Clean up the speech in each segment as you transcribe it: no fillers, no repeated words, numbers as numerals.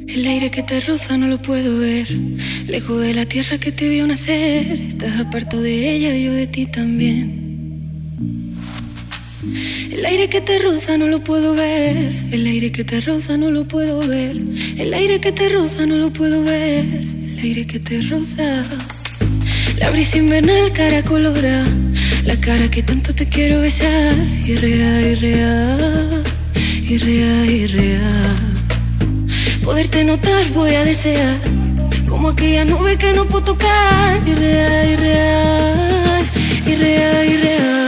El aire que te roza no lo puedo ver, lejos de la tierra que te vio nacer. Estás apartado de ella y yo de ti también. El aire que te roza no lo puedo ver, el aire que te roza no lo puedo ver, el aire que te roza no lo puedo ver, el aire que te roza. La brisa invernal cara colora, la cara que tanto te quiero besar. Irreal, irreal, irreal, irreal. Poderte notar voy a desear, como aquella nube que no puedo tocar. Irreal, irreal, irreal, irreal.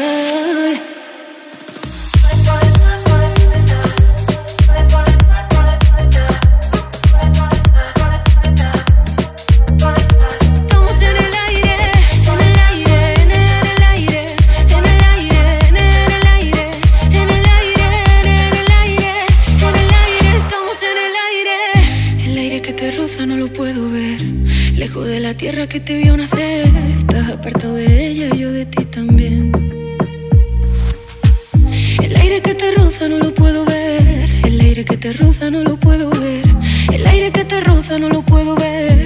No lo puedo ver, lejos de la tierra que te vio nacer. Estás apartado de ella y yo de ti también. El aire que te roza no lo puedo ver, el aire que te roza no lo puedo ver, el aire que te roza no lo puedo ver,